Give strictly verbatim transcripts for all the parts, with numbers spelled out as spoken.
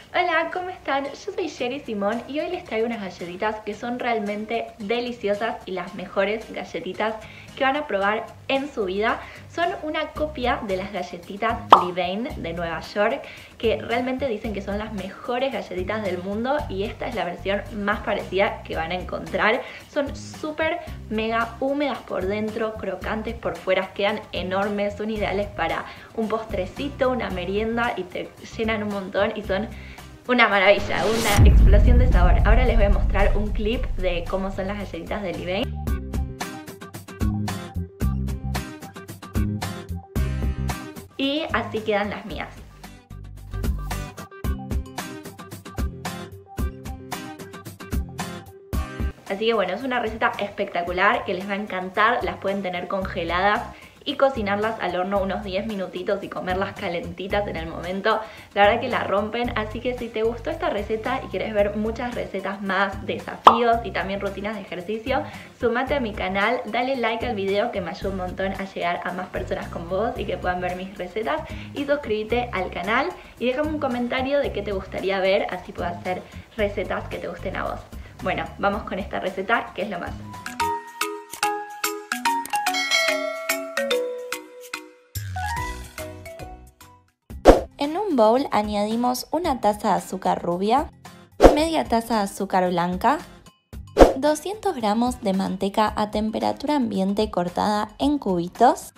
Hola, ¿cómo están? Yo soy Sherry Simón y hoy les traigo unas galletitas que son realmente deliciosas y las mejores galletitas que van a probar en su vida. Son una copia de las galletitas Levain de Nueva York, que realmente dicen que son las mejores galletitas del mundo, y esta es la versión más parecida que van a encontrar. Son súper mega húmedas por dentro, crocantes por fuera, quedan enormes, son ideales para un postrecito, una merienda, y te llenan un montón y son una maravilla, una explosión de sabor. Ahora les voy a mostrar un clip de cómo son las galletitas de Levain. Y así quedan las mías. Así que bueno, es una receta espectacular que les va a encantar. Las pueden tener congeladas y cocinarlas al horno unos diez minutitos y comerlas calentitas en el momento. La verdad que la rompen, así que si te gustó esta receta y quieres ver muchas recetas más, desafíos y también rutinas de ejercicio, sumate a mi canal, dale like al video que me ayuda un montón a llegar a más personas como vos y que puedan ver mis recetas, y suscríbete al canal y déjame un comentario de qué te gustaría ver, así puedo hacer recetas que te gusten a vos. Bueno, vamos con esta receta que es lo más. En un bowl añadimos una taza de azúcar rubia, media taza de azúcar blanca, doscientos gramos de manteca a temperatura ambiente cortada en cubitos.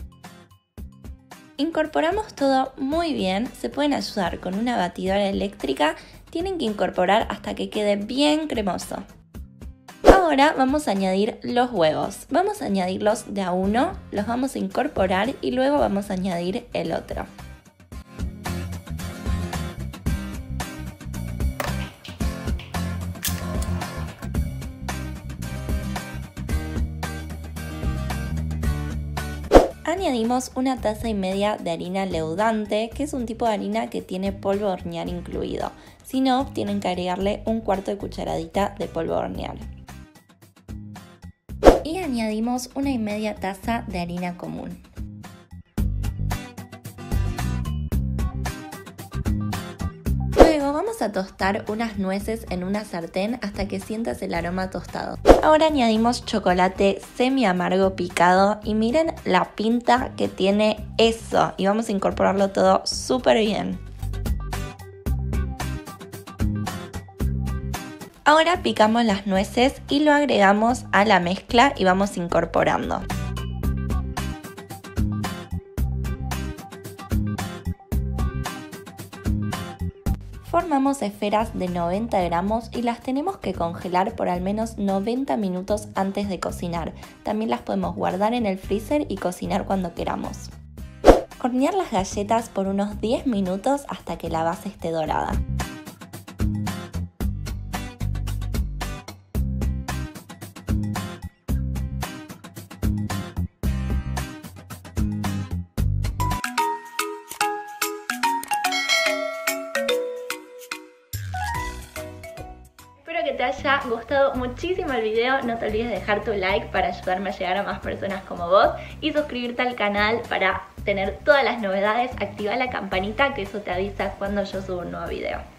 Incorporamos todo muy bien, se pueden ayudar con una batidora eléctrica, tienen que incorporar hasta que quede bien cremoso. Ahora vamos a añadir los huevos, vamos a añadirlos de a uno, los vamos a incorporar y luego vamos a añadir el otro. Añadimos una taza y media de harina leudante, que es un tipo de harina que tiene polvo de hornear incluido. Si no, tienen que agregarle un cuarto de cucharadita de polvo de hornear. Y añadimos una y media taza de harina común. Luego vamos a tostar unas nueces en una sartén hasta que sientas el aroma tostado. Ahora añadimos chocolate semi amargo picado y miren la pinta que tiene eso, y vamos a incorporarlo todo súper bien. Ahora picamos las nueces y lo agregamos a la mezcla y vamos incorporando. Formamos esferas de noventa gramos y las tenemos que congelar por al menos noventa minutos antes de cocinar. También las podemos guardar en el freezer y cocinar cuando queramos. Hornear las galletas por unos diez minutos hasta que la base esté dorada. Espero que te haya gustado muchísimo el video, no te olvides de dejar tu like para ayudarme a llegar a más personas como vos y suscribirte al canal para tener todas las novedades, activa la campanita que eso te avisa cuando yo subo un nuevo video.